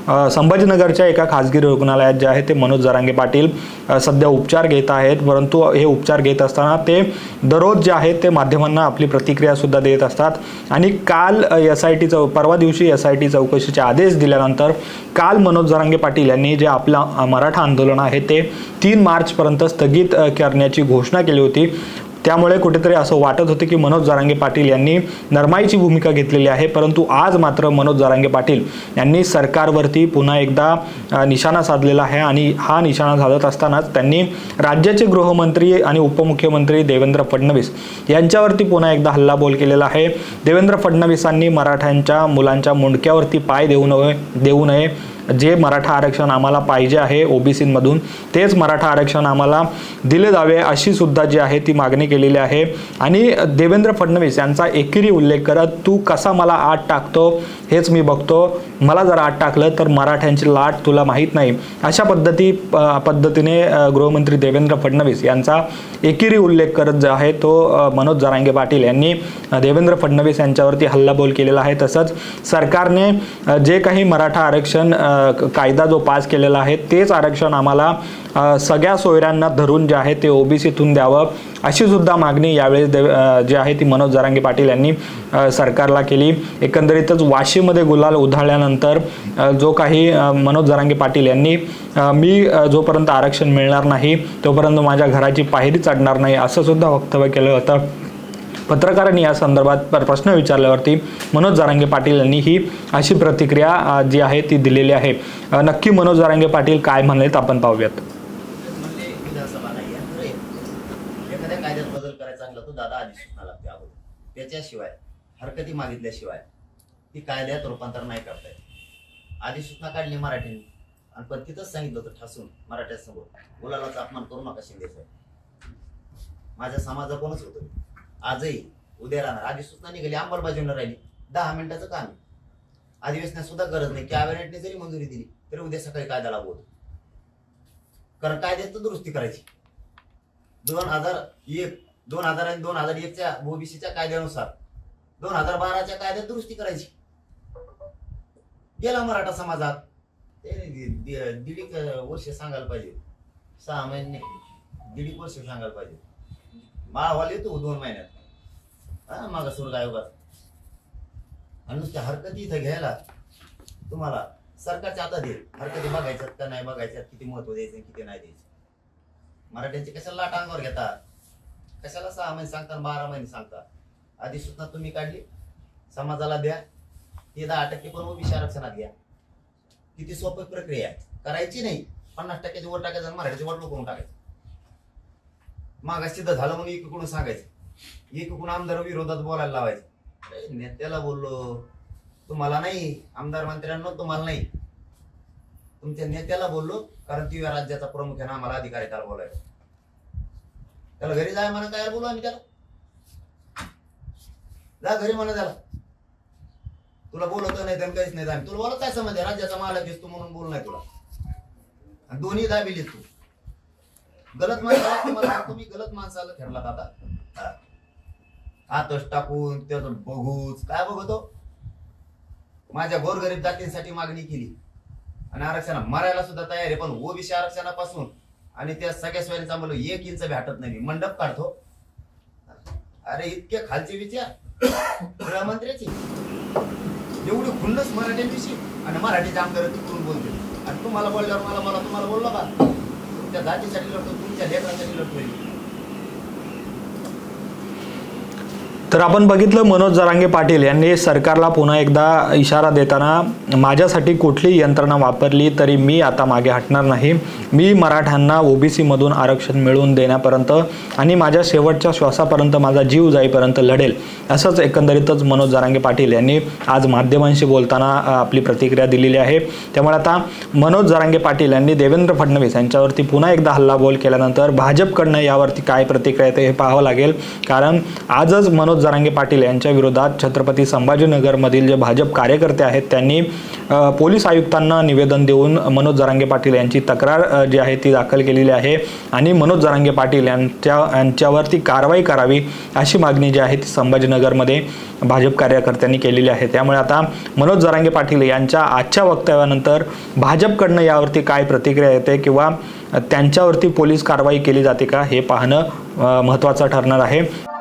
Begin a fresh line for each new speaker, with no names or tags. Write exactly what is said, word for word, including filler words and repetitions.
संभाजीनगरच्या एका खाजगी रुग्णालयात जे आहे ते मनोज जरांगे पाटील सध्या उपचार घेत आहेत, परंतु हे उपचार घेत असताना ते दररोज जे आहे ते माध्यमांना आपली प्रतिक्रिया सुद्धा देत असतात। आणि काल एस आय टी चौ परवा दिवशी एस आय टी चौकशीचे आदेश दिल्यानंतर काल मनोज जरांगे पाटील यांनी जे आपला मराठा आंदोलन आहे ते तीन मार्च पर्यंत स्थगित करण्याची घोषणा केली होती। त्यामुळे कुठेतरी असं वाटत होते की मनोज जरांगे पाटील यांनी नरमाईची भूमिका घेतलेली आहे, परंतु आज मात्र मनोज जरांगे पाटील यांनी सरकारवरती पुन्हा एकदा निशाणा साधलेला आहे। आणि हा निशाणा साधत असतानाच त्यांनी राज्याचे गृहमंत्री आणि उपमुख्यमंत्री देवेंद्र फडणवीस यांच्यावरती पुन्हा एकदा हल्लाबोल केलेला आहे। देवेंद्र फडणवीसांनी मराठ्यांच्या मुलांच्या मुंडक्यावरती पाय देऊ नये देऊ नये जे मराठा आरक्षण आम्हाला पाहिजे आहे ओबीसीमधून तेच मराठा आरक्षण आम्हाला दिले जावे अशी सुद्धा जी आहे ती मागणी केलेली आहे। आणि देवेंद्र फडणवीस यांचा एकेरी उल्लेख करत तू कसा मला आत टाकतो हेच मी बघतो, मला जर आत टाकलं तर मराठ्यांची लाट तुला माहीत नाही अशा पद्धती पद्धतीने गृहमंत्री देवेंद्र फडणवीस यांचा एकेरी उल्लेख करत जो आहे तो मनोज जरांगे पाटील यांनी देवेंद्र फडणवीस यांच्यावरती हल्लाबोल केलेला आहे। तसंच सरकारने जे काही मराठा आरक्षण कायदा जो पास केलेला आहे तेच आरक्षण आम्हाला सगळ्या सोयऱ्यांना धरून जे आहे ते ओबीसीतून द्यावं अशी सुद्धा मागणी यावेळी जी आहे ती मनोज जरांगे पाटील यांनी सरकारला केली। एकंदरीतच वाशीमध्ये गुलाल उधळल्यानंतर जो काही मनोज जरांगे पाटील यांनी मी जोपर्यंत आरक्षण मिळणार नाही तोपर्यंत माझ्या घराची पायरी चढणार नाही असं सुद्धा वक्तव्य केलं होतं। पत्रकारांनी या संदर्भात प्रश्न विचारल्यावरती मनोज जरांगे पाटील यांनी ही अशी प्रतिक्रिया जी आहे ती दिलेली आहे। नक्की मनोज जरांगे पाटील काय म्हणलेत आपण पाहूयात।
एखाद्या कायद्यात बदल करायचा असला तो दादा आधी सूचना लागते अगोदर, त्याच्याशिवाय हरकती मागितल्याशिवाय ती कायद्यात रूपांतर नाही करता येत। आधी सूचना काढली मराठीने आणि पण तिथंच सांगितलं होतं ठासून मराठ्यासमोर मुलालाचा अपमान करू नका शिंदे साहेब, माझ्या समाजा कोणच होतं। आजही उद्या राहणार आधी सूचना निघाली अंमलबजावणी राहिली दहा मिनिटाचं काम आहे, अधिवेशनात सुद्धा गरज नाही, कॅबिनेटने जरी मंजुरी दिली तरी उद्या सकाळी कायदा लागू होतो, कारण कायद्यात दुरुस्ती करायची। दोन हजार एक दोन हजार आणि दोन हजार एकच्या ओबीसीच्या कायद्यानुसार दोन हजार बाराच्या कायद्यात दुरुस्ती करायची। गेला मराठा समाजात ते दीड एक वर्ष सांगायला पाहिजे, सहा महिने दीड एक वर्ष सांगायला पाहिजे, माळवाल येतो दोन महिन्यात हा मागासवर्ग आयोगात। आणि नुसत्या हरकती इथं घ्यायला तुम्हाला सरकारच्या हातात येईल, हरकती बघायच्यात का नाही बघायच्यात, किती महत्व द्यायचं किती नाही द्यायचं। मराठ्यांचे कशाला लाट अंगावर घेतात, कशाला सहा महिने सांगता बारा महिने सांगता। अधिसूचना तुम्ही काढली समाजाला द्या, ते दहा टक्के पण ओबीसी आरक्षणात घ्या, किती सोपी प्रक्रिया आहे, करायची नाही। पन्नास टक्क्याची वर टाकायचं मराठ्याचे वडलो करून टाकायचं, मागास सिद्ध झालं म्हणून एकीकडून सांगायचं, एकीकडून आमदार विरोधात बोलायला लावायचं। नेत्याला बोललो तुम्हाला नाही, आमदार मंत्र्यांना तुम्हाला नाही, तुमच्या नेत्याला बोललो कारण ती राज्याचा प्रमुख आहे ना, आम्हाला अधिकार आहे त्याला बोलायला। त्याला घरी जाय म्हणा, काय बोलू आम्ही त्याला, जा घरी म्हणा त्याला, तुला बोलत नाही तर काहीच नाही, तुला बोलत काय समज आहे, राज्याचा मालक दिसतो म्हणून बोल नाही तुला, आणि दोन्ही दाबिले तू गलत माणसाला तुम्हाला तुम्ही गलत माणसाला ठरलात आता आतच टाकून त्याचं बघूच काय बघतो। माझ्या गोरगरीब जातींसाठी मागणी केली आणि आरक्षण मरायला सुद्धा तयार आहे, पण ओबीसी आरक्षणापासून आणि त्या सगळ्या सोयीचा मला एक इंच बी हटत नाही, मंडप काढतो। अरे इतके खालचे विचार गृहमंत्र्याचे, एवढी खुन्नस मराठ्यांविषयी आणि मराठीचे आमदार तिकडून बोलते, आणि तुम्हाला बोलल्यावर मला मला तुम्हाला बोललो का, तुमच्या जातीसाठी लढतो, तुमच्या लेकरांसाठी लढतोय।
तर आपण बघितलं मनोज जरांगे पाटील यांनी सरकारला पुन्हा एकदा इशारा देताना माझ्यासाठी कुठली यंत्रणा वापरली तरी मी आता मागे हटणार नाही, मी मराठ्यांना ओबीसी मधून आरक्षण मिळवून देण्यापर्यंत आणि माझ्या शेवटच्या श्वासापर्यंत माझा जीव जाईपर्यंत लढेल असंच एकंदरीतच मनोज जरांगे पाटील यांनी आज माध्यमांशी बोलताना आपली प्रतिक्रिया दिलेली आहे। त्यामुळे आता मनोज जरांगे पाटील यांनी देवेंद्र फडणवीस यांच्यावरती पुन्हा एकदा हल्लाबोल केल्यानंतर भाजपकडनं यावरती काय प्रतिक्रिया येते हे पाहावं लागेल, कारण आजच मनोज जरांगे पाटील यांच्या विरोधात छत्रपती संभाजीनगरमधील जे भाजप कार्यकर्ते आहेत त्यांनी पोलीस आयुक्तांना निवेदन देऊन मनोज जरांगे पाटील यांची तक्रार जी आहे ती दाखल केलेली आहे आणि मनोज जरांगे पाटील यांच्या यांच्यावरती कारवाई करावी अशी मागणी जी आहे ती संभाजीनगरमध्ये भाजप कार्यकर्त्यांनी केलेली आहे। त्यामुळे आता मनोज जरांगे पाटील यांच्या आजच्या वक्तव्यानंतर भाजपकडनं यावरती काय प्रतिक्रिया येते किंवा त्यांच्यावरती पोलीस कारवाई केली जाते का हे पाहणं महत्त्वाचं ठरणार आहे।